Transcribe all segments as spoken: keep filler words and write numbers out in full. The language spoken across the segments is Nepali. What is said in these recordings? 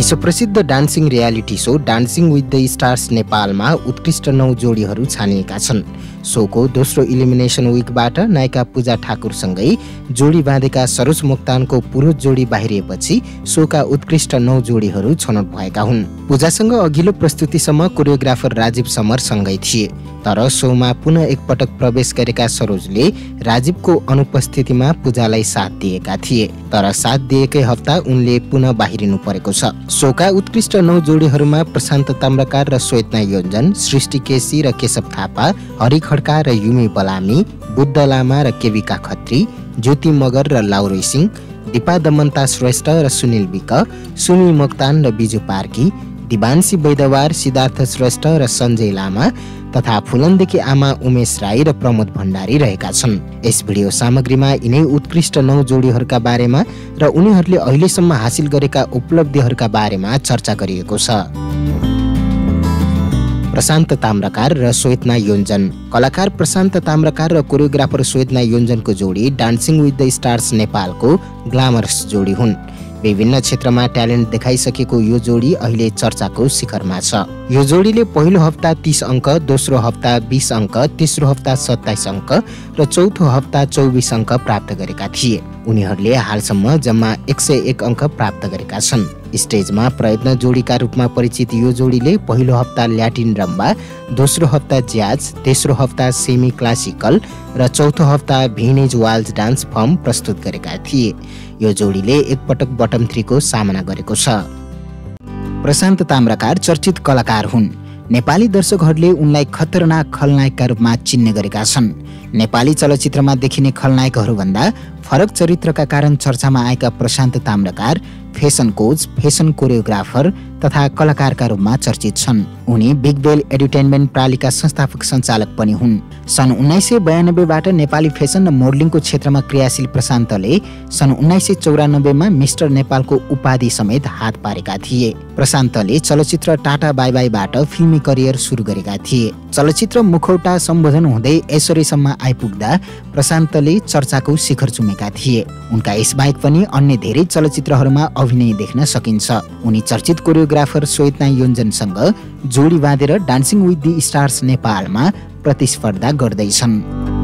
विश्वप्रसिद्ध dancing reality show dancing with the stars नेपालमा उत्कृष्ट नौ जोडीहरू छानिएका छन्। शोको दोस्रो इलिमिनेसन विकबाट नायिका पूजा ठाकुरसँगै जोडी बाँधेका सरोज मोक्तानको पुरुष जोडी बाहिरिएपछि शोका उत्कृष्ट नौ जोडीहरू छनौट भएका हुन्। पूजासँग अघिल्लो प्रस्तुतिसम्म कोरियोग्राफर राजीव समर सँगै थिए, तर शोमा पुनः एकपटक प्रवेश गरेका सरोजले राजीवको अनुपस्थितिमा पूजालाई साथ दिएका थिए, तर साथ दिएकै हप्ता उनले पुनः बाहिरिनु परेको छ। शोका उत्कृष्ट नौ जोडीहरूमा प्रशान्त ताम्रकार र श्वेतना योन्जन, सृष्टि केसी र केशव थापा, हरि खड्का र युमी बलामी, बुद्ध लामा र केविका खत्री, ज्योति मगर र लाउरे सिंह, दिपा दमन्ता श्रेष्ठ र सुनिल विक, सुमी मोक्तान र बिजु पार्की, दिवान्सी वैदवार, सिद्धार्थ श्रेष्ठ र सञ्जय लामा तथा फुलनदेखि आमा उमेश राई र प्रमोद भण्डारी रहेका छन्। यस भिडियो सामग्रीमा यिनै उत्कृष्ट नौ जोडीहरूका बारेमा र उनीहरूले अहिलेसम्म हासिल गरेका उपलब्धिहरूका बारेमा चर्चा गरिएको छ। प्रशान्त ताम्रकार र श्वेतना योन्जन। कलाकार प्रशान्त ताम्रकार र कोरियोग्राफर श्वेतना योन्जनको जोडी डान्सिङ विथ द स्टार्स नेपालको ग्लामरस जोडी हुन्। विभिन्न क्षेत्रमा ट्यालेन्ट देखाइसकेको यो जोडी अहिले चर्चाको शिखरमा छ। यो जोडीले पहिलो हप्ता तीस अङ्क, दोस्रो हप्ता बीस अङ्क, तेस्रो हप्ता सत्ताइस अङ्क र चौथो हप्ता चौबिस अङ्क प्राप्त गरेका थिए। उनीहरूले हालसम्म जम्मा एक सय एक अङ्क प्राप्त गरेका छन्। स्टेजमा प्रयत्न जोडीका रूपमा परिचित यो जोडीले पहिलो हप्ता ल्याटिन रम्बा, दोस्रो हप्ता ज्याज, तेस्रो हप्ता सेमी क्लासिकल र चौथो हप्ता भिनेज वाल्ज डान्स फर्म प्रस्तुत गरेका थिए। यो जोडीले एकपटक बटम थ्री को सामना गरेको छ। प्रशान्त ताम्रकार चर्चित कलाकार हुन्। नेपाली दर्शकहरूले उनलाई खतरनाक खलनायकका रूपमा चिन्ने गरेका छन्। नेपाली चलचित्रमा देखिने खलनायकहरूभन्दा फरक चरित्रका कारण चर्चामा आएका Prashant Tamrakar fashion coach, fashion choreographer तथा कलाकारका रूपमा चर्चित छन्। उनी बिग बेल एन्टरटेनमेन्ट प्रालिका संस्थापक सञ्चालक पनि हुन्। सन् उन्नाइस सय बयानब्बेबाट नेपाली फेसन र मोडलिङको क्षेत्रमा क्रियाशील प्रशान्तले सन् उन्नाइस सय चौरानब्बेमा मिस्टर नेपालको उपाधि समेत हात पारेका थिए। प्रशान्तले चलचित्र टाटा बाई बाईबाट फिल्मी करियर सुरु गरेका थिए। चलचित्र मुखौटा सम्बोधन हुँदै ऐश्वर्यसम्म आइपुग्दा प्रशान्तले चर्चाको शिखर चुमेका थिए। उनका यसबाहेक पनि अन्य धेरै चलचित्रहरूमा अभिनय देख्न सकिन्छ। उनी चर्चित कोरियोग्राफर श्वेतना योन्जनसँग जोडी बाँधेर डान्सिङ विथ द स्टार्स नेपालमा प्रतिस्पर्धा गर्दैछन्।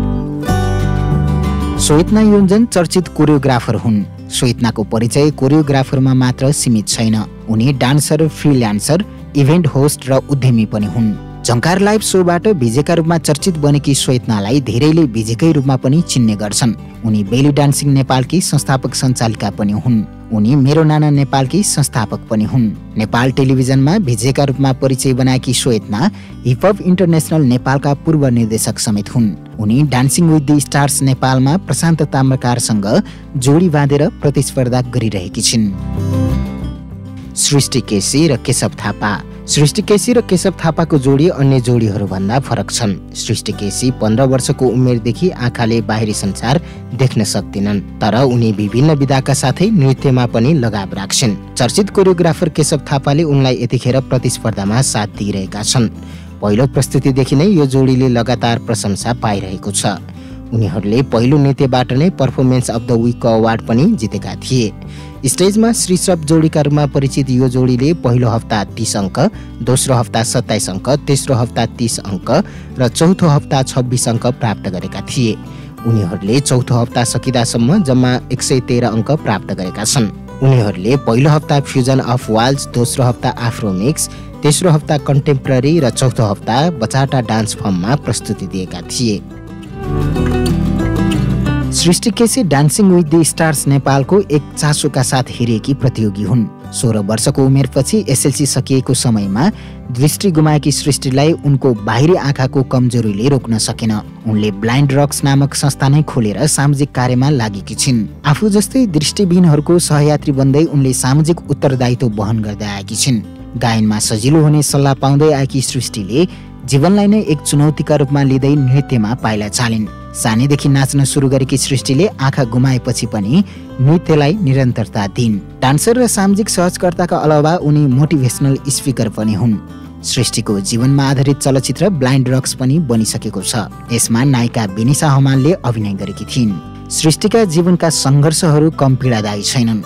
श्वेतना योन्जन चर्चित कोरियोग्राफर हुन्। श्वेतनाको परिचय कोरियोग्राफरमा मात्र सीमित छैन। उनी डान्सर, फ्रील्यान्सर, इभेन्ट होस्ट र उद्यमी पनि हुन्। झङ्कार लाइभ शोबाट भिजेका रूपमा चर्चित बनेकी श्वेतनालाई धेरैले भिजेकै रूपमा पनि चिन्ने गर्छन्। उनी बेली डान्सिङ नेपालकी संस्थापक सञ्चालिका पनि हुन्। उनी मेरो नाना नेपालकी संस्थापक पनि हुन्। नेपाल टेलिभिजनमा भिजेका रूपमा परिचय बनाएकी श्वेतना हिपहप इन्टरनेसनल नेपालका पूर्व निर्देशक समेत हुन्। उनी डान्सिङ विथ द स्टार्स नेपालमा प्रशान्त ताम्रकारसँग जोडी बाँधेर प्रतिस्पर्धा गरिरहेकी छिन्। सृष्टि केसी र केशव थापा। सृष्टि केसी र केशव थापाको जोडी अन्य जोडीहरूभन्दा फरक छन्। सृष्टि केसी पन्ध्र वर्षको उमेरदेखि आँखाले बाहिरी संसार देख्न सक्दिनन्, तर उनी विभिन्न विधाका साथै नृत्यमा पनि लगाव राख्छन्। चर्चित कोरियोग्राफर केशव थापाले उनलाई यतिखेर प्रतिस्पर्धामा साथ दिइरहेका छन्। पहिलो प्रस्तुतिदेखि नै यो जोडीले लगातार प्रशंसा पाइरहेको छ। उनीहरूले पहिलो नृत्यबाट नै पर्फर्मेन्स अफ द विकको अवार्ड पनि जितेका थिए। स्टेजमा श्रीश्रव जोडीका रूपमा परिचित यो जोडीले पहिलो हप्ता तीस अङ्क, दोस्रो हप्ता सत्ताइस अङ्क, तेस्रो हप्ता तीस अङ्क र चौथो हप्ता छब्बिस अङ्क प्राप्त गरेका थिए। उनीहरूले चौथो हप्ता सकिदासम्म जम्मा एक सय तेह्र अङ्क प्राप्त गरेका छन्। उनीहरूले पहिलो हप्ता फ्युजन अफ वाल्ज, दोस्रो हप्ता आफ्रोमिक्स, तेस्रो हप्ता कन्टेम्पोरेरी र चौथो हप्ता बचाटा डान्स फर्ममा प्रस्तुति दिएका थिए। Srishti KC dancing with the stars नेपालको एक चासोका साथ हेरिएकी प्रतियोगी हुन्। सोह्र वर्षको उमेरपछि एसएलसी सकिएको समयमा दृष्टि गुमाएकी सृष्टिलाई उनको बाहिरी आँखाको कमजोरीले रोक्न सकेन। उनले ब्लाइन्ड रक्स नामक संस्था नै खोलेर सामाजिक कार्यमा लागेकी छिन्। आफू जस्तै दृष्टिविहीनहरूको सहयात्री बन्दै उनले सामाजिक उत्तरदायित्व वहन गर्दै आएकी छिन्। गायनमा सजिलो हुने सल्लाह पाउँदै आएकी सृष्टिले जीवनलाई नै एक चुनौतीका रूपमा लिँदै नृत्यमा पाइला चालिन्। सानैदेखि नाच्न सुरु गरेकी सृष्टिले आँखा गुमाएपछि पनि नृत्यलाई निरन्तरता दिइन्। डान्सर र सामाजिक सहजकर्ताका अलावा उनी मोटिभेसनल स्पिकर पनि हुन्। सृष्टिको जीवनमा आधारित चलचित्र ब्लाइन्ड रक्स पनि बनिसकेको छ। यसमा नायिका बिनिसा हमालले अभिनय गरेकी थिइन्। सृष्टिका जीवनका सङ्घर्षहरू कम पीडादायी छैनन्।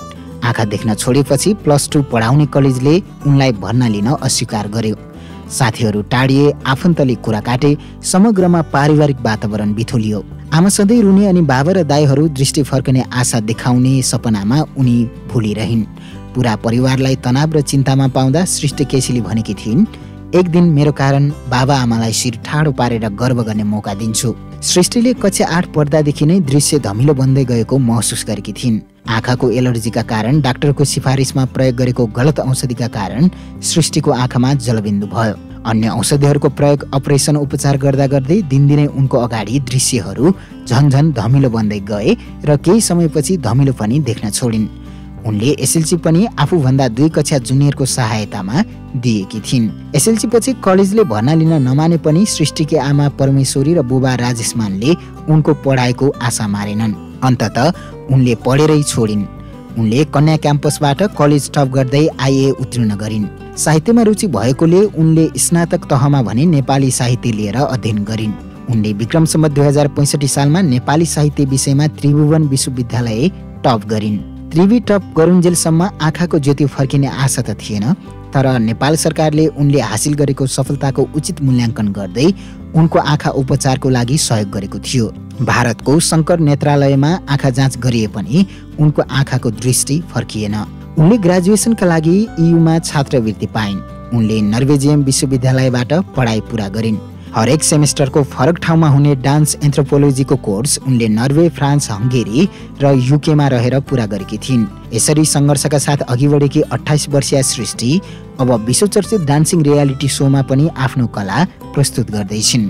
आँखा देख्न छोडेपछि प्लस टू पढाउने कलेजले उनलाई भर्ना लिन अस्वीकार गर्यो। साथीहरू टाढिए, आफन्तले कुरा काटे, समग्रमा पारिवारिक वातावरण बिथोलियो। आमा सधैँ रुने अनि बाबा र दाइहरू दृष्टि फर्कने आशा देखाउने सपनामा उनी भुलिरहिन्। पुरा परिवारलाई तनाव र चिन्तामा पाउँदा सृष्टि केसीले भनेकी थिइन्, एक दिन मेरो कारण बाबा आमालाई शिर ठाडो पारेर गर्व गर्ने मौका दिन्छु। सृष्टिले कक्षा आठ पढ्दादेखि नै दृश्य धमिलो बन्दै गएको महसुस गरेकी थिइन्। आँखाको एलर्जीका कारण डाक्टरको सिफारिसमा प्रयोग गरेको गलत औषधिका कारण सृष्टिको आँखामा जलबिन्दु भयो। अन्य औषधिहरूको प्रयोग, अपरेसन, उपचार गर्दा गर्दै दिनदिनै उनको अगाडि दृश्यहरू झन्झन धमिलो बन्दै गए र केही समयपछि धमिलो पनि देख्न छोडिन्। उनले एसएलसी पनि आफूभन्दा दुई कक्षा जुनियरको सहायतामा दिएकी थिइन्। एसएलसी पछि कलेजले भर्ना लिन नमाने पनि सृष्टिकी आमा परमेश्वरी र बुबा राजेशमानले उनको पढाइको आशा मारेनन्। अन्ततः उनले पढेरै छोडिन्। उनले कन्या क्याम्पसबाट कलेज टप गर्दै आइए उत्तीर्ण गरिन्। साहित्यमा रुचि भएकोले उनले स्नातक तहमा भने नेपाली साहित्य लिएर अध्ययन गरिन्। उनले विक्रम सम्वत दुई हजार पैँसठी सालमा नेपाली साहित्य विषयमा त्रिभुवन विश्वविद्यालय टप गरिन्। त्रिवी टप गरुन्जेलसम्म आँखाको ज्योति फर्किने आशा त थिएन, तर नेपाल सरकारले उनले हासिल गरेको सफलताको उचित मूल्याङ्कन गर्दै उनको आँखा उपचारको लागि सहयोग गरेको थियो। भारतको शङ्कर नेत्रालयमा आँखा जाँच गरिए पनि उनको आँखाको दृष्टि फर्किएन। उनले ग्रेजुएसनका लागि इयुमा छात्रवृत्ति पाइन्। उनले नर्वेजियम विश्वविद्यालयबाट पढाइ पुरा गरिन्। हरेक सेमेस्टरको फरक ठाउँमा हुने डान्स एन्थ्रोपोलोजीको कोर्स उनले नर्वे, फ्रान्स, हङ्गेरी र युकेमा रहेर पुरा गरेकी थिइन्। यसरी सङ्घर्षका साथ अघि बढेकी अट्ठाइस वर्षीय सृष्टि अब विश्वचर्चित डान्सिङ रियालिटी सोमा पनि आफ्नो कला प्रस्तुत गर्दैछिन्।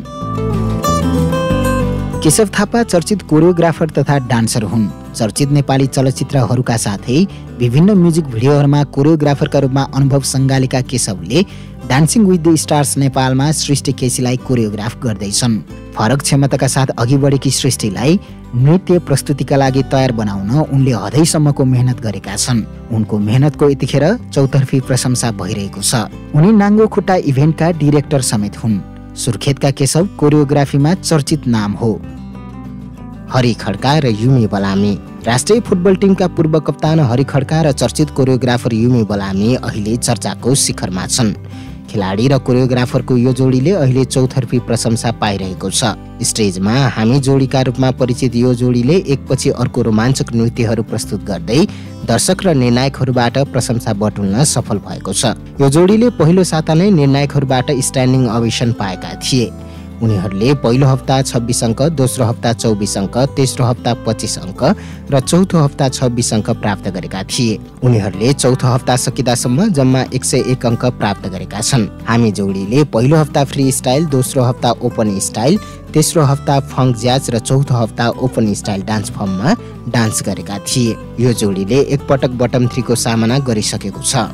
केशव थापा चर्चित कोरियोग्राफर तथा डान्सर हुन्। चर्चित नेपाली चलचित्रहरूका साथै विभिन्न म्युजिक भिडियोहरूमा कोरियोग्राफरका रूपमा अनुभव सङ्गालेका केशवले डान्सिङ विथ द स्टार्स नेपालमा सृष्टि केसीलाई कोरियोग्राफ गर्दैछन्। फरक क्षमताका साथ अघि बढेकी सृष्टिलाई नृत्य प्रस्तुतिका लागि तयार बनाउन उनले हदैसम्मको मेहनत गरेका छन्। उनको मेहनतको यतिखेर चौतर्फी प्रशंसा भइरहेको छ। उनी नाङ्गो खुट्टा इभेन्टका डिरेक्टर समेत हुन्। सुर्खेतका केशव कोरियोग्राफीमा चर्चित नाम हो। हरि खड्का र युमी बलामी। राष्ट्रिय फुटबल टिमका पूर्व कप्तान हरि खड्का र चर्चित कोरियोग्राफर युमी बलामी अहिले चर्चाको शिखरमा छन्। खेलाडी र कोरियोग्राफरको यो जोडीले अहिले चौतर्फी प्रशंसा पाइरहेको छ। स्टेजमा हामी जोडीका रूपमा परिचित यो जोडीले एकपछि अर्को रोमाञ्चक नृत्यहरू प्रस्तुत गर्दै दर्शक र निर्णायकहरूबाट प्रशंसा बटुल्न सफल भएको छ। यो जोडीले पहिलो साता नै निर्णायकहरूबाट स्ट्यान्डिङ ओभेसन पाएका थिए। उनीहरूले पहिलो हप्ता छब्बिस अङ्क, दोस्रो हप्ता चौबिस अङ्क, तेस्रो हप्ता पच्चिस अङ्क र चौथो हप्ता छब्बिस अङ्क प्राप्त गरेका थिए। उनीहरूले चौथो हप्ता सकिदासम्म जम्मा एक सय एक अङ्क प्राप्त गरेका छन्। हामी जोडीले पहिलो हप्ता फ्री स्टाइल, दोस्रो हप्ता ओपन स्टाइल, तेस्रो हप्ता फङ्क ज्याज र चौथो हप्ता ओपन स्टाइल डान्स फर्ममा डान्स गरेका थिए। यो जोडीले एकपटक बटम थ्रीको सामना गरिसकेको छ।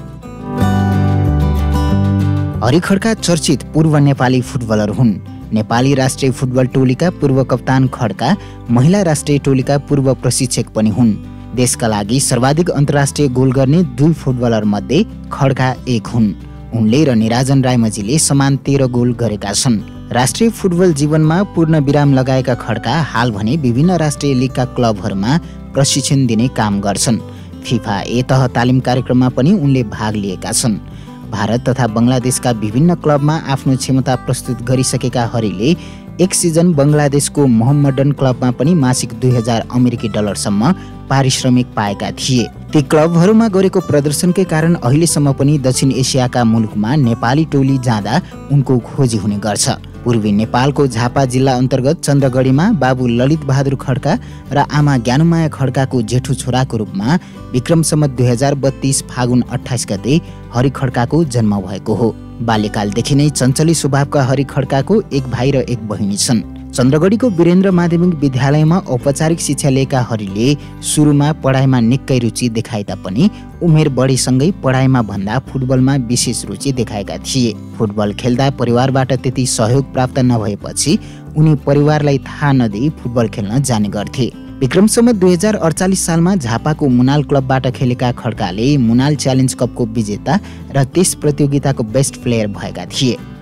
हरि खड्का चर्चित पूर्व नेपाली फुटबलर हुन्। नेपाली राष्ट्रिय फुटबल टोलीका पूर्व कप्तान खड्का महिला राष्ट्रिय टोलीका पूर्व प्रशिक्षक पनि हुन्। देशका लागि सर्वाधिक अन्तर्राष्ट्रिय गोल गर्ने दुई फुटबलर मध्ये खड्का एक हुन्। उनले र निराजन रायमझीले समान तेह्र गोल गरेका छन्। राष्ट्रिय फुटबल जीवनमा पूर्ण विराम लगाएका खड्का हाल भने विभिन्न राष्ट्रिय लिगका क्लबहरूमा प्रशिक्षण दिने काम गर्छन्। फिफा ए तह तालिम कार्यक्रममा पनि उनले भाग लिएका छन्। भारत तथा बङ्गलादेशका विभिन्न क्लबमा आफ्नो क्षमता प्रस्तुत गरिसकेका हरिले एक सिजन बङ्गलादेशको मोहम्मडन क्लबमा पनि मासिक दुई हजार अमेरिकी डलरसम्म पारिश्रमिक पाएका थिए। ती क्लबहरूमा गरेको प्रदर्शनकै कारण अहिलेसम्म पनि दक्षिण एसियाका मुलुकमा नेपाली टोली जाँदा उनको खोजी हुने गर्छ। पूर्वी नेपालको झापा जिल्ला अन्तर्गत चन्द्रगढीमा बाबु ललित बहादुर खड्का र आमा ज्ञानुमाया खड्काको जेठो छोराको रूपमा विक्रम सम्वत दुई हजार बत्तीस फागुन अट्ठाइस गते हरि खड्काको जन्म भएको हो। बाल्यकालदेखि नै चञ्चली स्वभावका हरि खड्काको एक भाइ र एक बहिनी छन्। चन्द्रगढीको वीरेन्द्र माध्यमिक विद्यालयमा औपचारिक शिक्षा लिएका हरिले सुरुमा पढाइमा निकै रुचि देखाए तापनि उमेर बढेसँगै पढाइमा भन्दा फुटबलमा विशेष रुचि देखाएका थिए। फुटबल खेल्दा परिवारबाट त्यति सहयोग प्राप्त नभएपछि उनी परिवारलाई थाहा नदिई फुटबल खेल्न जाने गर्थे। विक्रम सम्वत दुई हजार अडचालिस सालमा झापाको मुनाल क्लबबाट खेलेका खड्काले मुनाल च्यालेन्ज कपको विजेता र त्यस प्रतियोगिताको बेस्ट प्लेयर भएका थिए।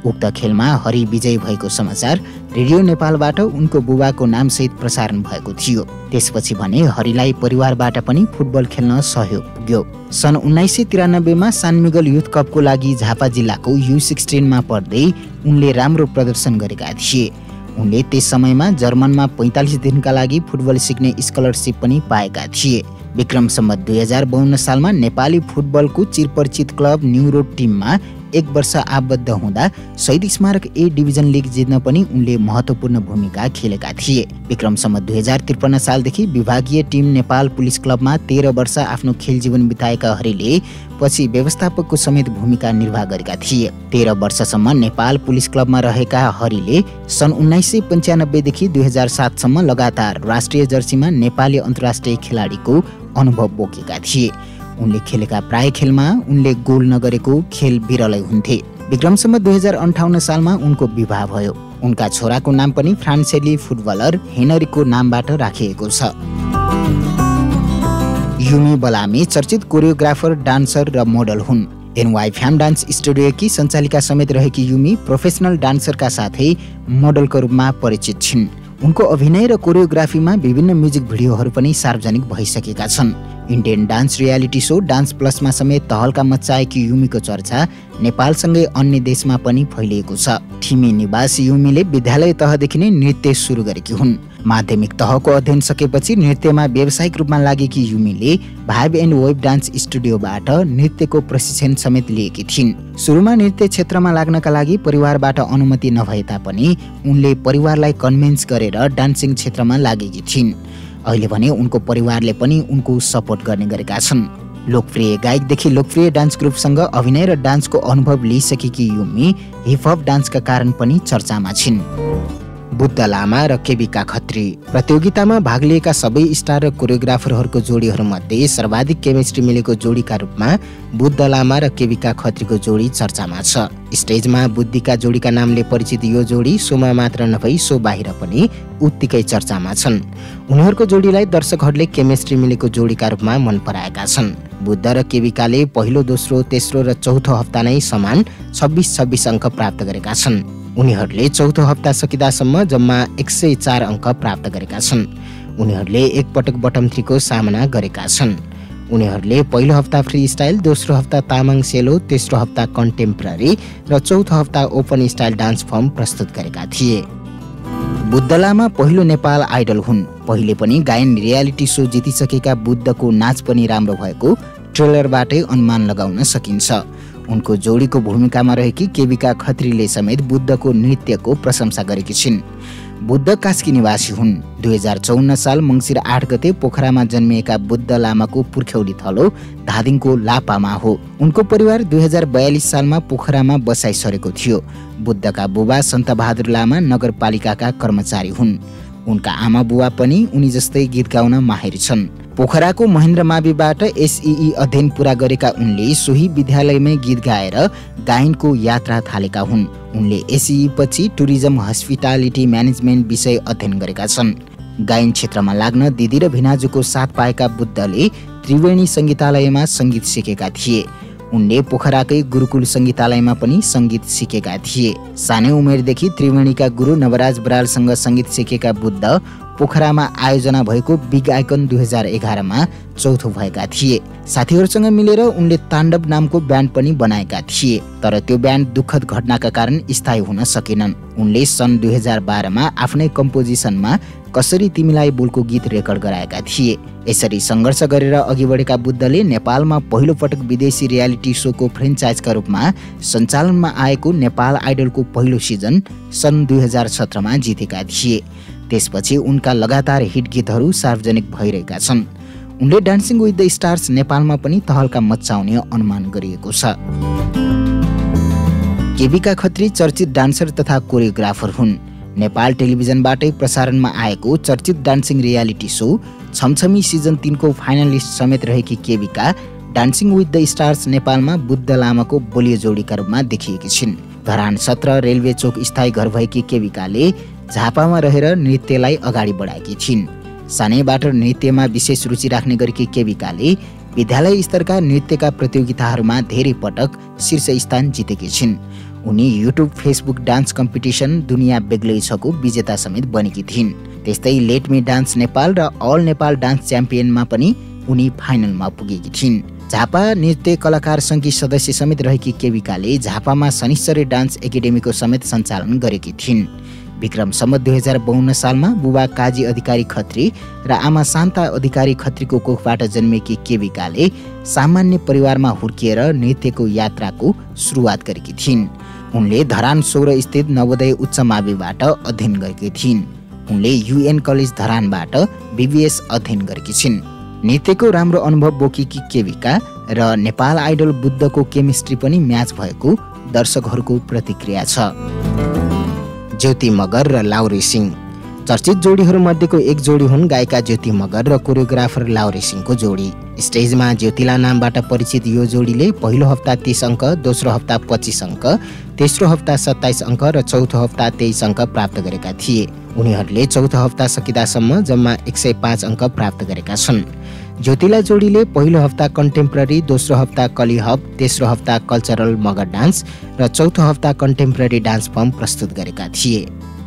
उक्त खेलमा हरि विजयी भएको समाचार रेडियो नेपालबाट उनको बुबाको नामसहित प्रसारण भएको थियो। त्यसपछि भने हरिलाई परिवारबाट पनि फुटबल खेल्न सहयोग पुग्यो। सन् उन्नाइस सय त्रियानब्बेमा सानमिगल युथ कपको लागि झापा जिल्लाको यु सिक्सटिनमा पढ्दै उनले राम्रो प्रदर्शन गरेका थिए। उनले त्यस समयमा जर्मनमा पैँतालिस दिनका लागि फुटबल सिक्ने स्कलरसिप पनि पाएका थिए। विक्रम सम्वत दुई हजार बाउन्न सालमा नेपाली फुटबलको चिरपरिचित क्लब न्यू रोड टिममा एक वर्ष आबद्ध हुँदा शहीद स्मारक ए डिभिजन लिग जित्न पनि उनले महत्त्वपूर्ण भूमिका खेलेका थिए। विक्रम सम्वत दुई हजार त्रिपन्न सालदेखि विभागीय टिम नेपाल पुलिस क्लबमा तेह्र वर्ष आफ्नो खेल जीवन बिताएका हरिले पछि व्यवस्थापकको समेत भूमिका निर्वाह गरेका थिए। तेह्र वर्षसम्म नेपाल पुलिस क्लबमा रहेका हरिले सन् उन्नाइस सय पन्चानब्बेदेखि दुई हजार सातसम्म लगातार राष्ट्रिय जर्सीमा नेपाली अन्तर्राष्ट्रिय खेलाडीको अनुभव बोकेका थिए। उनले खेलेका प्राय खेलमा उनले गोल नगरेको खेल बिरलै हुन्थे। विक्रम सम्वत दुई हजार अन्ठाउन्न सालमा उनको विवाह भयो। उनका छोराको नाम पनि फ्रान्सेली फुटबलर हेनरीको नामबाट राखिएको छ। युमी बलामी चर्चित कोरियोग्राफर, डान्सर र मोडल हुन्। एनवाई फ्याम डान्स स्टुडियोकी सञ्चालिका समेत रहेकी युमी प्रोफेसनल डान्सरका साथै मोडलको रूपमा परिचित छिन्। उनको अभिनय र कोरियोग्राफीमा विभिन्न म्युजिक भिडियोहरू पनि सार्वजनिक भइसकेका छन्। Indian dance reality show dance प्लसमा समेत तहल्का मच्चाएकी युमीको चर्चा नेपालसँगै अन्य देशमा पनि फैलिएको छ। ठिमी निवासी युमीले विद्यालय तहदेखि नै नृत्य सुरु गरेकी हुन्। माध्यमिक तहको अध्ययन सकेपछि नृत्यमा व्यावसायिक रूपमा लागेकी युमीले भाइब एन्ड वेब डान्स स्टुडियोबाट नृत्यको प्रशिक्षण समेत लिएकी थिइन्। सुरुमा नृत्य क्षेत्रमा लाग्नका लागि परिवारबाट अनुमति नभए तापनि उनले परिवारलाई कन्भिन्स गरेर डान्सिङ क्षेत्रमा लागेकी थिइन्। अहिले भने उनको परिवारले पनि उनको सपोर्ट गर्ने गरेका छन्। लोकप्रिय गायकदेखि लोकप्रिय डान्स ग्रुपसँग अभिनय र डान्सको अनुभव लिइसकेकी युमी हिपहप डान्सका कारण पनि चर्चामा छिन्। बुद्ध लामा र केविका खत्री प्रतियोगितामा भाग लिएका सबै स्टार र कोरियोग्राफरहरूको जोडीहरूमध्ये सर्वाधिक केमिस्ट्री मिलेको जोडीका रूपमा बुद्ध लामा र केविका खत्रीको जोडी चर्चामा छ। स्टेजमा बुद्धिका जोडीका नामले परिचित यो जोडी सोमा मात्र नभई सो बाहिर पनि उत्तिकै चर्चामा छन्। उनीहरूको जोडीलाई दर्शकहरूले केमिस्ट्री मिलेको जोडीका रूपमा मन पराएका छन्। बुद्ध र केविकाले पहिलो, दोस्रो, तेस्रो र चौथो हप्ता नै समान छब्बिस छब्बिस अङ्क प्राप्त गरेका छन्। उनीहरूले चौथो हप्ता सकिदासम्म जम्मा एक सय चार अङ्क प्राप्त गरेका छन्। उनीहरूले एकपटक बटम थ्रीको सामना गरेका छन्। उनीहरूले पहिलो हप्ता फ्री स्टाइल, दोस्रो हप्ता तामाङ सेलो, तेस्रो हप्ता कन्टेम्पररी र चौथो हप्ता ओपन स्टाइल डान्स फर्म प्रस्तुत गरेका थिए। बुद्ध लामा पहिलो नेपाल आइडल हुन्। पहिले पनि गायन रियालिटी सो जितिसकेका बुद्धको नाच पनि राम्रो भएको ट्रेलरबाटै अनुमान लगाउन सकिन्छ। उनको जोडीको भूमिकामा रहेकी केविका खत्रीले समेत बुद्धको नृत्यको प्रशंसा गरेकी छिन्। बुद्ध कास्की निवासी हुन्। दुई हजार चौन्न साल मङ्सिर आठ गते पोखरामा जन्मिएका बुद्ध लामाको पुर्ख्यौली थलो धादिङको लापामा हो। उनको परिवार दुई हजार बयालिस सालमा पोखरामा बसाइ सरेको थियो। बुद्धका बुबा सन्त बहादुर लामा नगरपालिकाका कर्मचारी हुन्। उनका आमा बुवा पनि उनी जस्तै गीत गाउन माहिर छन्। पोखराको महेन्द्र माविबाट एसईई अध्ययन पूरा गरेका उनले सोही विद्यालयमै गीत गाएर गायनको यात्रा थालेका हुन्। उनले एसईई पछि टुरिज्म हस्पिटालिटी म्यानेजमेन्ट विषय अध्ययन गरेका छन्। गायन क्षेत्रमा लाग्न दिदी र भिनाजुको साथ पाएका बुद्धले त्रिवेणी सङ्गीतालयमा सङ्गीत सिकेका थिए। उनले पोखराकै गुरुकुल सङ्गीतालयमा पनि सङ्गीत सिकेका थिए। सानै उमेरदेखि त्रिवेणीका गुरु नवराज बरालसँग सङ्गीत सिकेका बुद्ध पोखरामा आयोजना भएको बिग आइकन दुई हजार एघारमा चौथो भएका थिए। साथीहरूसँग मिलेर उनले ताण्डव नामको ब्यान्ड पनि बनाएका थिए, तर त्यो ब्यान्ड दुःखद घटनाका कारण स्थायी हुन सकेनन्। उनले सन् दुई हजार बाह्रमा आफ्नै कम्पोजिसनमा कसरी तिमीलाई बोलको गीत रेकर्ड गराएका थिए। यसरी सङ्घर्ष गरेर अघि बढेका बुद्धले नेपालमा पहिलो पटक विदेशी रियालिटी सोको फ्रेन्चाइजका रूपमा सञ्चालनमा आएको नेपाल आइडलको पहिलो सिजन सन् दुई हजार सत्रमा जितेका थिए। त्यसपछि उनका लगातार हिट गीतहरू सार्वजनिक भइरहेका छन्। उनले डान्सिङ विथ द स्टार्स नेपालमा पनि तहल्का मच्चाउने अनुमान गरिएको छ। केविका खत्री चर्चित डान्सर तथा कोरियोग्राफर हुन्। नेपाल टेलिभिजनबाटै प्रसारणमा आएको चर्चित dancing reality show Chhamchhami season तीनको फाइनलिस्ट समेत रहेकी Kevika dancing with the stars नेपालमा बुद्ध लामाको बलियो जोडीका रूपमा देखिएकी छिन्। धरान सत्र रेलवे चोक स्थायी घर भएकी केविकाले झापामा रहेर नृत्यलाई अगाडि बढाएकी छिन्। सानैबाट नृत्यमा विशेष रुचि राख्ने गरेकी केविकाले विद्यालय स्तरका नृत्यका प्रतियोगिताहरूमा धेरै पटक शीर्ष स्थान जितेकी छिन्। उनी युट्युब फेसबुक डान्स कम्पिटिसन दुनियाँ बेग्लै छको विजेता समेत बनेकी थिइन्। त्यस्तै लेट मी डान्स नेपाल र अल नेपाल डान्स च्याम्पियनमा पनि उनी फाइनलमा पुगेकी थिइन्। झापा नृत्य कलाकार सङ्घकी सदस्य समेत रहेकी केविकाले झापामा शनिश्चरी डान्स एकाडेमीको समेत सञ्चालन गरेकी थिइन्। विक्रम सम्वत दुई हजार बाउन्न सालमा बुबा काजी अधिकारी खत्री र आमा शान्ता अधिकारी खत्रीको कोखबाट जन्मेकी केविकाले सामान्य परिवारमा हुर्किएर नृत्यको यात्राको सुरुवात गरेकी थिइन्। उनले धरान सौर स्थित नवोदय उच्च माविबाट अध्ययन गरेकी थिइन्। उनले युएन कलेज धरानबाट बीबीएस अध्ययन गरेकी छिन्। नृत्यको राम्रो अनुभव बोकेकी केविका र नेपाल आइडल बुद्धको केमिस्ट्री पनि म्याच भएको दर्शकहरूको प्रतिक्रिया छ। ज्योति मगर र लाउरी सिंह चर्चित जोडीहरूमध्येको एक जोडी हुन् गायिका ज्योति मगर र कोरियोग्राफर लाउरी सिंहको जोडी। स्टेजमा ज्योतिला नामबाट परिचित यो जोडीले पहिलो हप्ता तीस अङ्क, दोस्रो हप्ता पच्चिस अङ्क, तेस्रो हप्ता सत्ताइस अङ्क र चौथो हप्ता तेइस अङ्क प्राप्त गरेका थिए। उनीहरूले चौथो हप्ता सकिदासम्म जम्मा एक सय पाँच अङ्क प्राप्त गरेका छन्। ज्योतिला जोडीले पहिलो हप्ता कन्टेम्पोरेरी, दोस्रो हप्ता कलिहब, तेस्रो हप्ता कल्चरल मगर डान्स र चौथो हप्ता कन्टेम्पोरेरी डान्स फर्म प्रस्तुत गरेका थिए।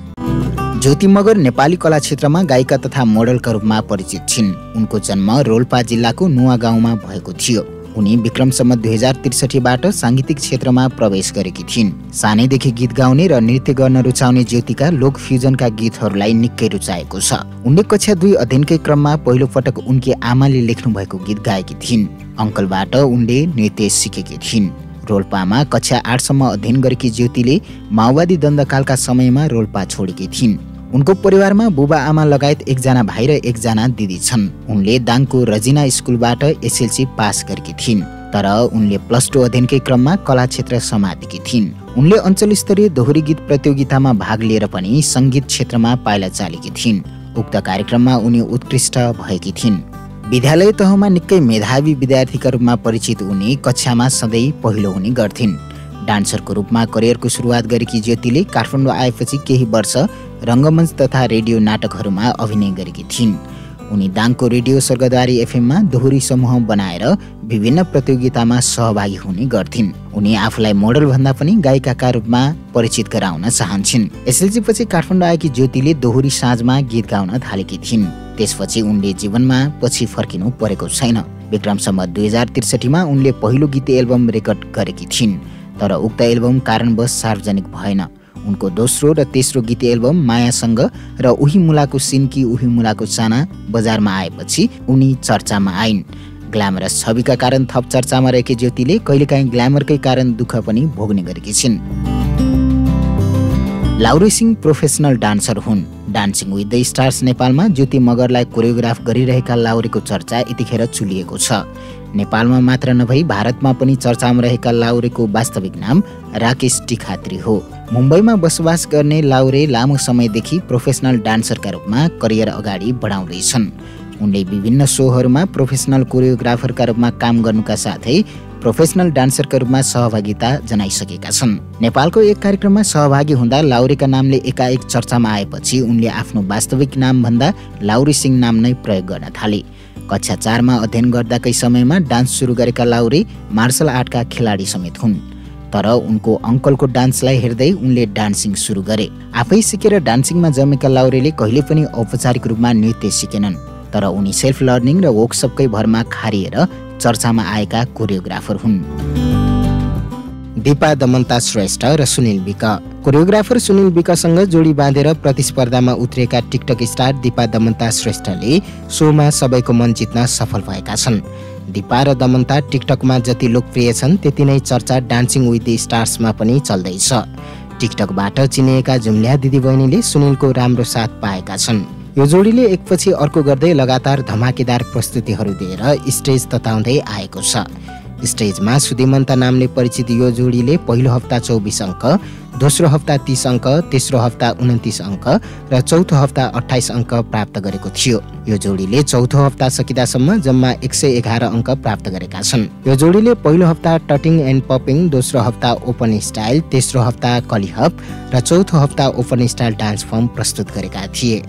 ज्योति मगर नेपाली कला क्षेत्रमा गायिका तथा मोडलका रूपमा परिचित छिन्। उनको जन्म रोल्पा जिल्लाको नुवा गाउँमा भएको थियो। उनी विक्रम सम्वत दुई हजार त्रिसठीबाट साङ्गीतिक क्षेत्रमा प्रवेश गरेकी थिइन्। सानैदेखि गीत गाउने र नृत्य गर्न रुचाउने ज्योतिका लोक फ्युजनका गीतहरूलाई निकै रुचाएको छ। उनले कक्षा दुई अध्ययनकै क्रममा पहिलो पटक उनकी आमाले लेख्नु भएको गीत गाएकी थिइन्। अङ्कलबाट उनले नृत्य सिकेकी थिइन्। रोल्पामा कक्षा आठसम्म अध्ययन गरेकी ज्योतिले माओवादी दण्डकालका समयमा रोल्पा छोडेकी थिइन्। उनको परिवारमा बुबा आमा लगायत एकजना भाइ र एकजना दिदी छन्। उनले दाङको रजिना स्कुलबाट एसएलसी पास गरेकी थिइन्, तर उनले प्लस टू अध्ययनकै क्रममा कला क्षेत्र समातेकी थिइन्। उनले अञ्चल स्तरीय दोहोरी गीत प्रतियोगितामा भाग लिएर पनि सङ्गीत क्षेत्रमा पाइला चालेकी थिइन्। उक्त कार्यक्रममा उनी उत्कृष्ट भएकी थिइन्। विद्यालय तहमा निकै मेधावी विद्यार्थीका रूपमा परिचित उनी कक्षामा सधैँ पहिलो हुने गर्थिन्। डान्सरको रूपमा करियरको सुरुवात गरेकी ज्योतिले काठमाडौँ आएपछि केही वर्ष रङ्गमञ्च तथा रेडियो नाटकहरूमा अभिनय गरेकी थिइन्। उनी दाङको रेडियो स्वर्गद्वारी एफएममा दोहोरी समूह बनाएर विभिन्न प्रतियोगितामा सहभागी हुने गर्थिन्। उनी आफूलाई मोडल भन्दा पनि गायिकाका रूपमा परिचित गराउन चाहन्छन्। एसएलसी पछि काठमाडौँ आएकी ज्योतिले दोहोरी साँझमा गीत गाउन थालेकी थिइन्। त्यसपछि उनले जीवनमा पछि फर्किनु परेको छैन। विक्रम सम्वत दुई हजार त्रिसठीमा उनले पहिलो गीत एल्बम रेकर्ड गरेकी थिइन्, तर उक्त एल्बम कारणवश सार्वजनिक भएन। उनको दोस्रो र तेस्रो गीत एल्बम मायासँग र उही मुलाको सिन्की उही मुलाको चाना बजारमा आएपछि उनी चर्चामा आइन्। ग्ल्यामरस छविका कारण थप चर्चामा रहेकी ज्योतिले कहिलेकाहीँ ग्ल्यामरकै कारण दुःख पनि भोग्ने गरेकी छिन्। लाउरी सिंह प्रोफेसनल डान्सर हुन्। डान्सिङ विथ द स्टार्स नेपालमा ज्योति मगरलाई कोरियोग्राफ गरिरहेका लाउरीको चर्चा यतिखेर चुलिएको छ। नेपालमा मात्र नभई भारतमा पनि चर्चामा रहेका लाउरेको वास्तविक नाम राकेश टिखात्री हो। मुम्बईमा बसोबास गर्ने लाउरे लामो समयदेखि प्रोफेसनल डान्सरका रूपमा करियर अगाडि बढाउँदैछन्। उनले विभिन्न सोहरूमा प्रोफेसनल कोरियोग्राफरका रूपमा काम गर्नुका साथै प्रोफेसनल डान्सरका रूपमा सहभागिता जनाइसकेका छन्। नेपालको एक कार्यक्रममा सहभागी हुँदा लाउरेका नामले एकाएक चर्चामा आएपछि उनले आफ्नो वास्तविक नाम भन्दा लाउरी सिंह नाम नै प्रयोग गर्न थाले। कक्षा चारमा अध्ययन गर्दाकै समयमा डान्स सुरु गरेका लाउरे मार्शल आर्टका खेलाडी समेत हुन्, तर उनको अङ्कलको डान्सलाई हेर्दै उनले डान्सिङ सुरु गरे। आफै सिकेर डान्सिङमा जमेका लाउरेले कहिले पनि औपचारिक रूपमा नृत्य सिकेनन्, तर उनी सेल्फ लर्निङ र वर्कसपकै भरमा खारिएर चर्चामा आएका कोरियोग्राफर हुन्। दिपा दमन्ता श्रेष्ठ र सुनिल विक। कोरियोग्राफर सुनिल विकसँग जोडी बाँधेर प्रतिस्पर्धामा उत्रिएका टिकटक स्टार दिपा दमन्ता श्रेष्ठले सोमा सबैको मन जित्न सफल भएका छन्। दिपा र दमन्ता टिकटकमा जति लोकप्रिय छन् त्यति नै चर्चा डान्सिङ विथ द स्टार्समा पनि चल्दैछ। टिकटकबाट चिनिएका जुम्ल्या दिदीबहिनीले सुनिलको राम्रो साथ पाएका छन्। यो जोडीले एकपछि अर्को गर्दै लगातार धमाकेदार प्रस्तुतिहरू दिएर स्टेज तताउँदै आएको छ। स्टेजमा सुदिमन्त नामले परिचित यो जोडीले पहिलो हप्ता चौबिस अङ्क, दोस्रो हप्ता तीस अङ्क, तेस्रो हप्ता उन्तिस अङ्क र चौथो हप्ता अठाइस अङ्क प्राप्त गरेको थियो। यो जोडीले चौथो हप्ता सकिदासम्म जम्मा एक सय एघार अङ्क प्राप्त गरेका छन्। यो जोडीले पहिलो हप्ता टटिङ एन्ड पपिङ, दोस्रो हप्ता ओपन स्टाइल, तेस्रो हप्ता कलिहप र चौथो हप्ता ओपन स्टाइल डान्स फर्म प्रस्तुत गरेका थिए।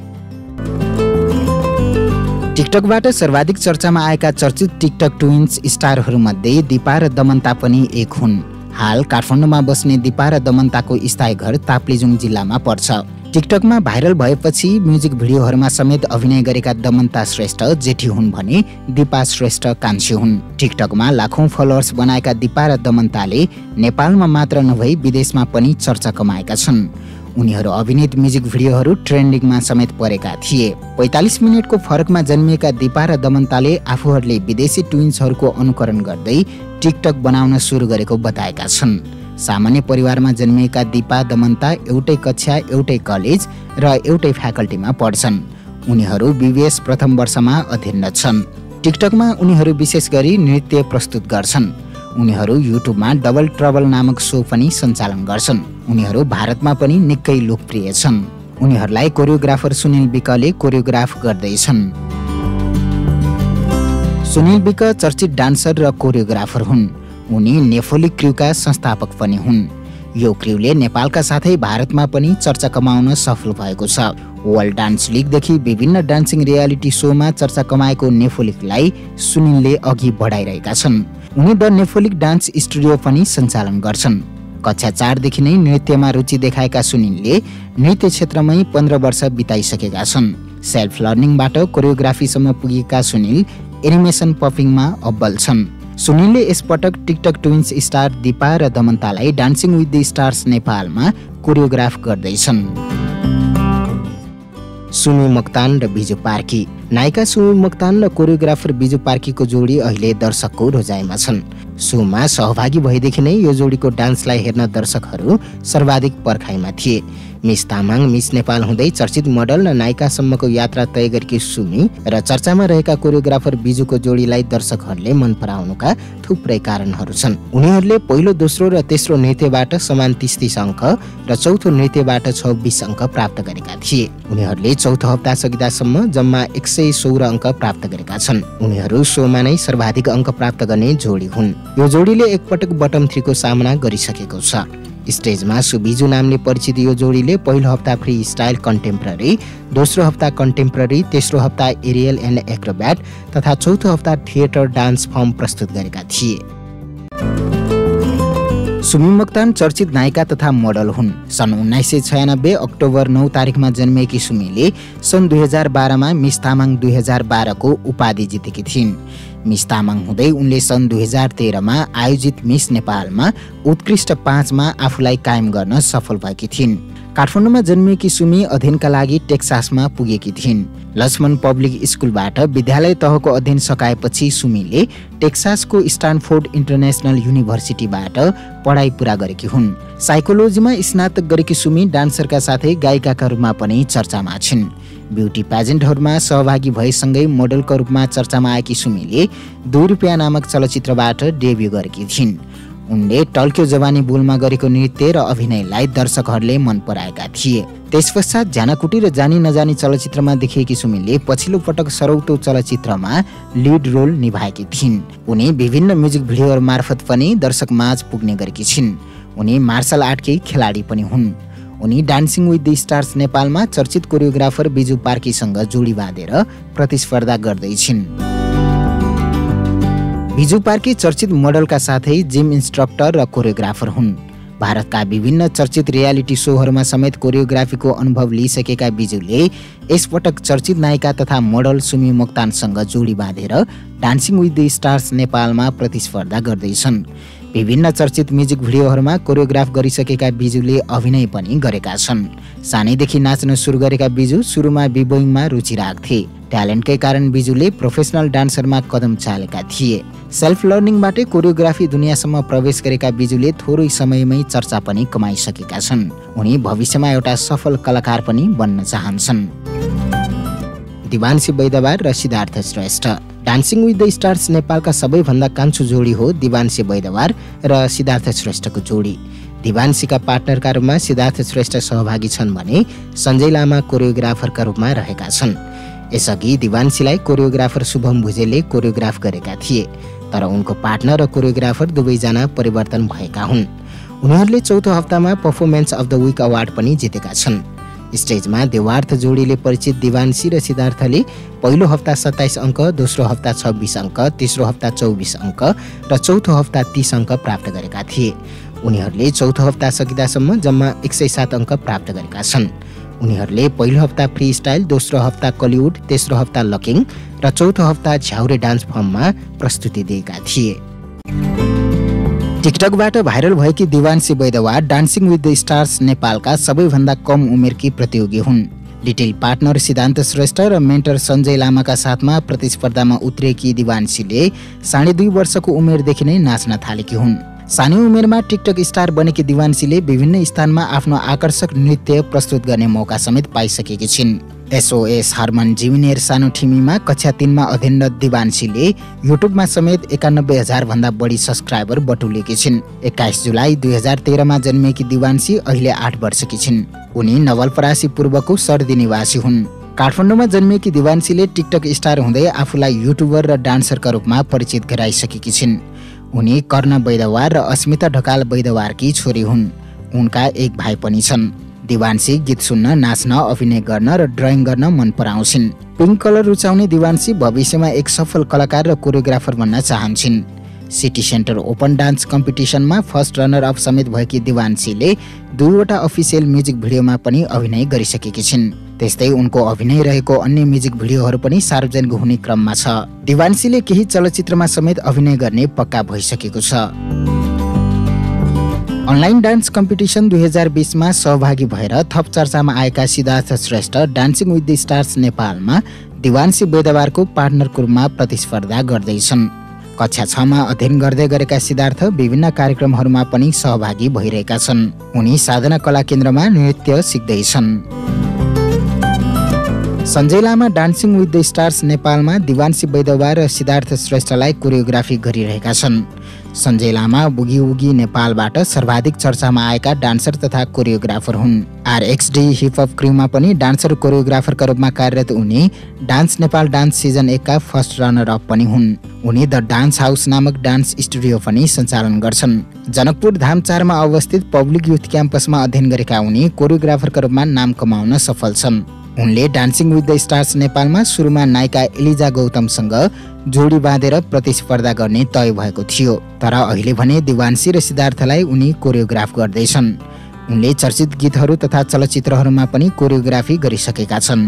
टिकटकबाट सर्वाधिक चर्चामा आएका चर्चित टिकटक ट्विन्स स्टारहरूमध्ये दिपा र दमन्ता पनि एक हुन्। हाल काठमाडौँमा बस्ने दिपा र दमन्ताको स्थायी घर ताप्लेजुङ जिल्लामा पर्छ। टिकटकमा भाइरल भएपछि म्युजिक भिडियोहरूमा समेत अभिनय गरेका दमन्ता श्रेष्ठ जेठी हुन् भने दिपा श्रेष्ठ कान्छी हुन्। टिकटकमा लाखौं फलोअर्स बनाएका दिपा र दमन्ताले नेपालमा मात्र नभई विदेशमा पनि चर्चा कमाएका छन्। उनीहरू अभिनीत म्युजिक भिडियोहरू ट्रेन्डिङमा समेत परेका थिए। पैँतालिस मिनटको फरकमा जन्मिएका दिपा र दमन्ताले आफूहरूले विदेशी ट्विन्सहरूको अनुकरण गर्दै टिकटक बनाउन सुरु गरेको बताएका छन्। सामान्य परिवारमा जन्मिएका दिपा दमन्ता एउटै कक्षा, एउटै कलेज र एउटै फ्याकल्टीमा पढ्छन्। उनीहरू बीबीएस प्रथम वर्षमा अध्ययनरत छन्। टिकटकमा उनीहरू विशेष गरी नृत्य प्रस्तुत गर्छन्। उनीहरू युट्युबमा डबल ट्रबल नामक सो पनि सञ्चालन गर्छन्। उनीहरू भारतमा पनि निकै लोकप्रिय छन्। उनीहरूलाई कोरियोग्राफर सुनिल विकले कोरियोग्राफ गर्दैछन्। सुनिल विक चर्चित डान्सर र कोरियोग्राफर हुन्। उनी नेफोलिक क्र्यूका संस्थापक पनि हुन्। यो क्र्यूले नेपालका साथै भारतमा पनि चर्चा कमाउन सफल भएको छ। वर्ल्ड डान्स लिगदेखि विभिन्न डान्सिङ रियालिटी सोमा चर्चा कमाएको नेफोलिकलाई सुनिलले अघि बढाइरहेका छन्। उनी द नेफोलिक डान्स स्टुडियो पनि सञ्चालन गर्छन्। कक्षा चारदेखि नै नृत्यमा रुचि देखाएका सुनिलले नृत्य क्षेत्रमै पन्ध्र वर्ष बिताइसकेका छन्। सेल्फ लर्निङबाट कोरियोग्राफीसम्म पुगेका सुनिल एनिमेसन पपिङमा अब्बल छन्। सुनिलले यसपटक टिकटक ट्विन्स स्टार दिपा र दमन्तालाई डान्सिङ विथ द स्टार्स नेपालमा कोरियोग्राफ गर्दैछन्। सुमी मोक्तान र बिजु पार्की। नायिका सुमी मोक्तान र कोरियोग्राफर बिजु पार्कीको जोडी अहिले दर्शकको रोजाइमा छन्। सोमा सहभागी भएदेखि नै यो जोडीको डान्सलाई हेर्न दर्शकहरू सर्वाधिक पर्खाइमा थिए। मिस तामाङ मिस नेपाल हुँदै चर्चित मोडल र नायिकासम्मको यात्रा तय गरेकी सुमी र चर्चामा रहेका कोरियोग्राफर बिजुको जोडीलाई दर्शकहरूले मन पराउनुका थुप्रै कारणहरू छन्। उनीहरूले पहिलो, दोस्रो र तेस्रो नृत्यबाट समान तीस तीस अङ्क र चौथो नृत्यबाट छब्बिस अङ्क प्राप्त गरेका थिए। उनीहरूले चौथो हप्ता सकिदासम्म जम्मा एक सय सोह्र अङ्क प्राप्त गरेका छन्। उनीहरू सोमा नै सर्वाधिक अङ्क प्राप्त गर्ने जोडी हुन्। यो जोडीले एकपटक बटम थ्रीको सामना गरिसकेको छ। स्टेजमा सुबिजु नामले परिचित यो जोडीले पहिलो हप्ता फ्री स्टाइल कन्टेम्पररी, दोस्रो हप्ता कन्टेम्पररी, तेस्रो हप्ता एरियल एन्ड एक्रोब्याट तथा चौथो हप्ता थिएटर डान्स फर्म प्रस्तुत गरेका थिए। सुमी मोक्तान चर्चित नायिका तथा मोडल हुन्। सन् उन्नाइस सय छयानब्बे अक्टोबर नौ तारिकमा जन्मिएकी सुमीले सन् दुई हजार बाह्रमा मिस तामाङ दुई हजार बाह्रको उपाधि जितेकी थिइन्। मिस तामाङ हुँदै उनले सन् दुई हजार तेह्रमा आयोजित मिस नेपालमा उत्कृष्ट पाँचमा आफूलाई कायम गर्न सफल भएकी थिइन्। काठमाडौँमा जन्मिएकी सुमी अध्ययनका लागि टेक्सासमा पुगेकी थिइन्। लक्ष्मण पब्लिक स्कुलबाट विद्यालय तहको अध्ययन सकाएपछि सुमीले टेक्सासको स्टानफोर्ड इन्टरनेसनल युनिभर्सिटीबाट पढाइ पुरा गरेकी हुन्। साइकोलोजीमा स्नातक गरेकी सुमी डान्सरका साथै गायिकाका रूपमा पनि चर्चामा छिन्। ब्युटी प्याजेन्टहरूमा सहभागी भएसँगै मोडलको रूपमा चर्चामा आएकी सुमीले दुई रुपियाँ नामक चलचित्रबाट डेब्यू गरेकी थिइन्। उनले टल्क्यो जवानी बोलमा गरेको नृत्य र अभिनयलाई दर्शकहरूले मन पराएका थिए। त्यसपश्चात झानाकुटी र जानी नजानी चलचित्रमा देखिएकी सुमीले पछिल्लो पटक सरौतो चलचित्रमा लिड रोल निभाएकी थिइन्। उनी विभिन्न म्युजिक भिडियोहरू मार्फत पनि दर्शक माझ पुग्ने गरेकी छिन्। उनी मार्शल आर्टकी खेलाडी पनि हुन्। उनी डान्सिङ विथ द स्टार्स नेपालमा चर्चित कोरियोग्राफर बिजु पार्कीसँग जोडी बाँधेर प्रतिस्पर्धा गर्दैछिन्। बिजु पार्की चर्चित मोडलका साथै जिम इन्स्ट्रक्टर र कोरियोग्राफर हुन्। भारतका विभिन्न चर्चित रियालिटी सोहरूमा समेत कोरियोग्राफीको अनुभव लिइसकेका बिजुले यसपटक चर्चित नायिका तथा मोडल सुमी मोक्तानसँग जोडी बाँधेर डान्सिङ विथ द स्टार्स नेपालमा प्रतिस्पर्धा गर्दैछन्। विभिन्न चर्चित म्युजिक भिडियोहरूमा कोरियोग्राफ गरिसकेका बिजुले अभिनय पनि गरेका छन्। सानैदेखि नाच्न सुरु गरेका बिजु सुरुमा बिबोइङमा रुचि राख्थे। ट्यालेन्टकै कारण बिजुले प्रोफेसनल डान्सरमा कदम चालेका थिए। सेल्फ लर्निङबाटै कोरियोग्राफी दुनियाँसम्म प्रवेश गरेका बिजुले थोरै समयमै चर्चा पनि कमाइसकेका छन्। उनी भविष्यमा एउटा सफल कलाकार पनि बन्न चाहन्छन्। दिवान्सी बैदवार र Siddharth Shrestha. Dancing with the stars नेपालका सबैभन्दा कान्छो जोडी हो दिवान्सी बैदवार र सिद्धार्थ श्रेष्ठको जोडी। दिवान्सीका पार्टनरका रूपमा सिद्धार्थ श्रेष्ठ सहभागी छन् भने सञ्जय लामा कोरियोग्राफरका रूपमा रहेका छन्। यसअघि दिवान्सीलाई कोरियोग्राफर शुभम भुजेलले कोरियोग्राफ गरेका थिए, तर उनको पार्टनर र कोरियोग्राफर दुवैजना परिवर्तन भएका हुन्। उनीहरूले चौथो हप्तामा performance of the week award पनि जितेका छन्। स्टेजमा देवार्थ जोडीले परिचित दिवान्सी र सिद्धार्थले पहिलो हप्ता सत्ताइस अङ्क, दोस्रो हप्ता छब्बिस अङ्क, तेस्रो हप्ता चौबिस अङ्क र चौथो हप्ता तीस अङ्क प्राप्त गरेका थिए। उनीहरूले चौथो हप्ता सकिँदासम्म जम्मा एक सय सात अङ्क प्राप्त गरेका छन्। उनीहरूले पहिलो हप्ता फ्री स्टाइल, दोस्रो हप्ता कलिउड, तेस्रो हप्ता लकिङ र चौथो हप्ता झ्याउरे डान्स फर्ममा प्रस्तुति दिएका थिए। टिकटकबाट भाइरल भएकी Diwanshi Baidwa dancing with the stars नेपालका सबैभन्दा कम उमेरकी प्रतियोगी हुन्। लिटिल पार्टनर सिद्धान्त श्रेष्ठ र मेन्टर सञ्जय लामाका साथमा प्रतिस्पर्धामा उत्रिएकी दिवान्सीले साढे दुई वर्षको उमेरदेखि नै नाच्न थालेकी हुन्। सानै उमेरमा टिकटक स्टार बनेकी दिवान्सीले विभिन्न स्थानमा आफ्नो आकर्षक नृत्य प्रस्तुत गर्ने मौका समेत पाइसकेकी छिन्। एसओएस हर्मन जिमिनेर सानो ठिमीमा कक्षा तीनमा अध्ययनरत दिवान्सीले युट्युबमा समेत एकानब्बे हजार भन्दा बढी सब्सक्राइबर बटुलेकी छिन्। एक्काइस जुलाई दुई हजार तेह्रमा जन्मिएकी दिवान्सी अहिले आठ वर्षकी छिन्। उनी नवलपरासी पूर्वको सर्दी निवासी हुन्। काठमाडौँमा जन्मिएकी दिवान्सीले टिकटक स्टार हुँदै आफूलाई युट्युबर र डान्सरका रूपमा परिचित गराइसकेकी छिन्। उनी कर्ण बैदवार र अस्मिता ढकाल बैदवारकी छोरी हुन्। उनका एक भाइ पनि छन्। दिवान्सी गीत सुन्न, नाच्न, अभिनय गर्न र ड्रइङ गर्न मन पराउँछिन्। पिङ्क कलर रुचाउने दिवान्सी भविष्यमा एक सफल कलाकार र कोरियोग्राफर बन्न चाहन्छन्। सिटी सेन्टर ओपन डान्स कम्पिटिसनमा फर्स्ट रनर अप समेत भएकी दिवान्सीले दुईवटा अफिसियल म्युजिक भिडियोमा पनि अभिनय गरिसकेकी छिन्। त्यस्तै उनको अभिनय रहेको अन्य म्युजिक भिडियोहरू पनि सार्वजनिक हुने क्रममा छ। दिवान्सीले केही चलचित्रमा समेत अभिनय गर्ने पक्का भइसकेको छ। अनलाइन डान्स कम्पिटिसन दुई हजार बिसमा सहभागी भएर थप चर्चामा आएका Siddharth Shrestha dancing with the stars नेपालमा दिवान्सी बैदवारको पार्टनरको रूपमा प्रतिस्पर्धा गर्दैछन्। कक्षा छमा अध्ययन गर्दै गरेका सिद्धार्थ विभिन्न कार्यक्रमहरूमा पनि सहभागी भइरहेका छन्। उनी साधना कला केन्द्रमा नृत्य सिक्दैछन्। Sanjay Lama dancing with the stars नेपालमा दिवान्सी बैदवा र सिद्धार्थ श्रेष्ठलाई कोरियोग्राफी गरिरहेका छन्। सञ्जय लामा बुगी उगी नेपालबाट सर्वाधिक चर्चामा आएका डान्सर तथा कोरियोग्राफर हुन्। आरएक्सडी हिपहप क्रुमा पनि डान्सर कोरियोग्राफरका रूपमा कार्यरत उनी डान्स नेपाल डान्स सिजन एक का फर्स्ट रनर अप पनि हुन्। उनी द डान्स हाउस नामक डान्स स्टुडियो पनि सञ्चालन गर्छन्। जनकपुर धाम चारमा अवस्थित पब्लिक युथ क्याम्पसमा अध्ययन गरेका उनी कोरियोग्राफरका रूपमा नाम कमाउन सफल छन्। उनले डान्सिङ विथ द स्टार्स नेपालमा सुरुमा नायिका एलिजा गौतमसँग जोडी बाँधेर प्रतिस्पर्धा गर्ने तय भएको थियो। तर अहिले भने दिवान्सी र सिद्धार्थलाई उनी कोरियोग्राफ गर्दैछन्। उनले चर्चित गीतहरू तथा चलचित्रहरूमा पनि कोरियोग्राफी गरिसकेका छन्।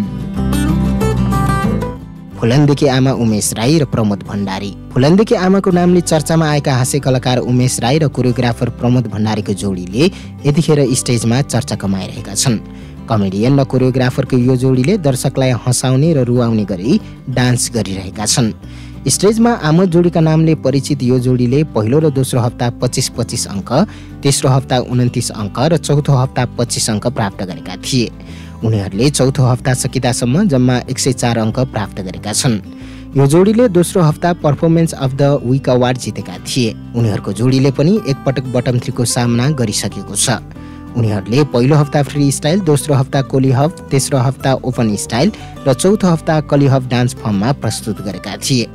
फुलनदेखि आमा उमेश राई र प्रमोद भण्डारी। फुलनदेखि आमाको नामले चर्चामा आएका हास्य कलाकार उमेश राई र कोरियोग्राफर प्रमोद भण्डारीको जोडीले यतिखेर स्टेजमा चर्चा कमाइरहेका छन्। कमेडियन र कोरियोग्राफरको यो जोडीले दर्शकलाई हँसाउने र रुवाउने गरी डान्स गरिरहेका छन्। स्टेजमा आमा जोडीका नामले परिचित यो जोडीले पहिलो र दोस्रो हप्ता पच्चिस पच्चिस अङ्क, तेस्रो हप्ता उन्तिस अङ्क र चौथो हप्ता पच्चिस अङ्क प्राप्त गरेका थिए। उनीहरूले चौथो हप्ता सकिँदासम्म जम्मा एक सय चार अङ्क प्राप्त गरेका छन्। यो जोडीले दोस्रो हप्ता performance of the week award जितेका थिए। उनीहरूको जोडीले पनि एकपटक बटम थ्रीको सामना गरिसकेको छ। उनीहरूले पहिलो हप्ता फ्री स्टाइल, दोस्रो हप्ता कोली हब, तेस्रो हप्ता ओपन स्टाइल र चौथो हप्ता कली हब डान्स फर्ममा प्रस्तुत गरेका थिए।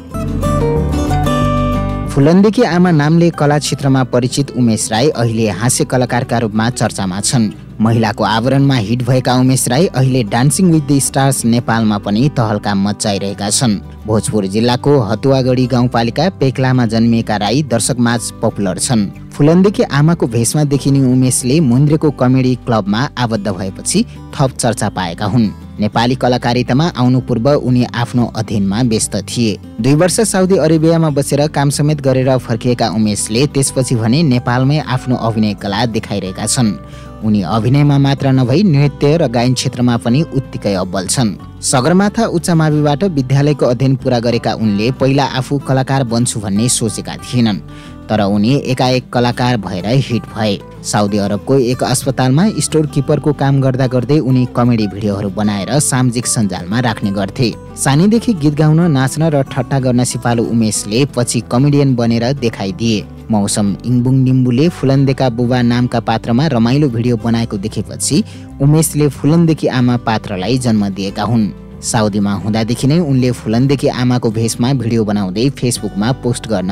फुलनदेखि आमा नामले कला क्षेत्रमा परिचित उमेश राई अहिले हास्य कलाकारका रूपमा चर्चामा छन्। महिलाको आवरणमा हिट भएका उमेश राई अहिले डान्सिङ विथ द स्टार्स नेपालमा पनि तहल्का मचाइरहेका छन्। भोजपुर जिल्लाको हतुवागढी गाउँपालिका पेक्लामा जन्मिएका राई दर्शकमाझ पपुलर छन्। फुलनदेखि आमाको भेषमा देखिने उमेशले मुन्द्रेको कमेडी क्लबमा आबद्ध भएपछि थप चर्चा पाएका हुन्। नेपाली कलाकारितामा आउनु पूर्व उनी आफ्नो अध्ययनमा व्यस्त थिए। दुई वर्ष साउदी अरेबियामा बसेर काम समेत गरेर फर्किएका उमेशले त्यसपछि भने नेपालमै आफ्नो अभिनय कला देखाइरहेका छन्। उनी अभिनयमा मात्र नभई नृत्य र गायन क्षेत्रमा पनि उत्तिकै अब्बल छन्। सगरमाथा उच्च माविबाट विद्यालयको अध्ययन पूरा गरेका उनले पहिला आफू कलाकार बन्छु भन्ने सोचेका थिएनन्, तर उनी एकाएक कलाकार भएर हिट भए। साउदी अरबको एक अस्पतालमा स्टोर किपरको काम गर्दा गर्दै उनी कमेडी भिडियोहरू बनाएर सामाजिक सञ्जालमा राख्ने गर्थे। सानैदेखि गीत गाउन, नाच्न र ठट्टा गर्न सिपालु उमेशले पछि कमेडियन बनेर देखाइदिए। मौसम इङबुङ निम्बुले फुलनदेखा बुबा नामका पात्रमा रमाइलो भिडियो बनाएको देखेपछि उमेशले फुलनदेखि आमा पात्रलाई जन्म दिएका हुन्। साउदीमा हुँदादेखि नै उनले फुलनदेखि आमाको भेषमा भिडियो बनाउँदै फेसबुकमा पोस्ट गर्न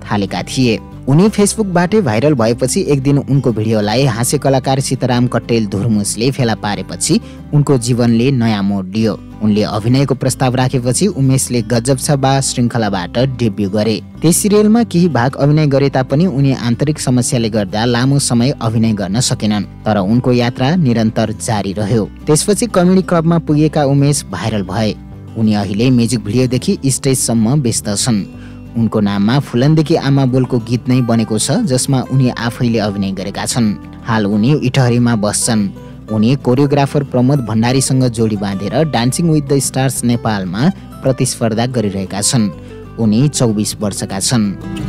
थालेका थिए। उनी फेसबुकबाटै भाइरल भएपछि एक दिन उनको भिडियोलाई हास्य कलाकार सीताराम कट्टेल धुर्मुसले फेला पारेपछि उनको जीवनले नयाँ मोड लियो। उनले अभिनयको प्रस्ताव राखेपछि उमेशले गजब छ बा श्रृङ्खलाबाट डेब्यू गरे। त्यस सिरियलमा केही भाग अभिनय गरे तापनि उनी आन्तरिक समस्याले गर्दा लामो समय अभिनय गर्न सकेनन्, तर उनको यात्रा निरन्तर जारी रह्यो। त्यसपछि कमेडी क्लबमा पुगेका उमेश भाइरल भए। उनी अहिले म्युजिक भिडियोदेखि स्टेजसम्म व्यस्त छन्। उनको नाममा फुलनदेखि आमा बोलको गीत नै बनेको छ, जसमा उनी आफैले अभिनय गरेका छन्। हाल उनी इटहरीमा बस्छन्। उनी कोरियोग्राफर प्रमोद भण्डारीसँग जोडी बाँधेर डान्सिङ विथ द स्टार्स नेपालमा प्रतिस्पर्धा गरिरहेका छन्। उनी चौबिस वर्षका छन्।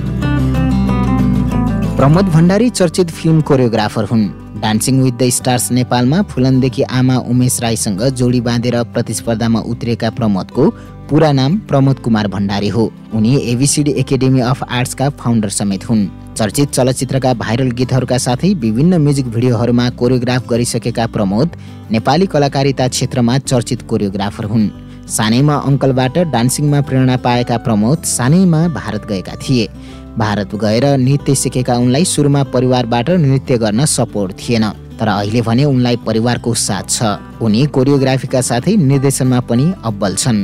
प्रमोद भण्डारी चर्चित फिल्म कोरियोग्राफर हुन्। डान्सिङ विथ द स्टार्स नेपालमा फुलनदेखि आमा उमेश राईसँग जोडी बाँधेर प्रतिस्पर्धामा उत्रेका प्रमोदको पूरा नाम प्रमोद कुमार भण्डारी हो। उनी एबीसीडी एकाडेमी अफ आर्ट्सका फाउन्डर समेत हुन्। चर्चित चलचित्रका भाइरल गीतहरूका साथै विभिन्न म्युजिक भिडियोहरूमा कोरियोग्राफ गरिसकेका प्रमोद नेपाली कलाकारिता क्षेत्रमा चर्चित कोरियोग्राफर हुन्। सानैमा अङ्कलबाट डान्सिङमा प्रेरणा पाएका प्रमोद सानैमा भारत गएका थिए। भारत गएर नृत्य सिकेका उनलाई सुरुमा परिवारबाट नृत्य गर्न सपोर्ट थिएन, तर अहिले भने उनलाई परिवारको साथ छ। उनी कोरियोग्राफीका साथै निर्देशनमा पनि अब्बल छन्।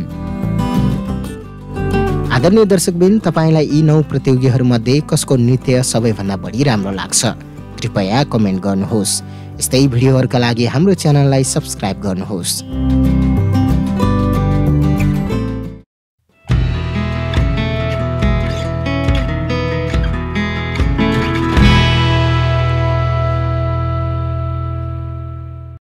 आदरणीय दर्शकबिन, तपाईलाई यी नौ प्रतियोगीहरूमध्ये कसको नृत्य सबैभन्दा बढी राम्रो लाग्छ? कृपया कमेन्ट गर्नुहोस्। यस्तै भिडियोहरूका लागि हाम्रो च्यानललाई सब्स्क्राइब गर्नुहोस्।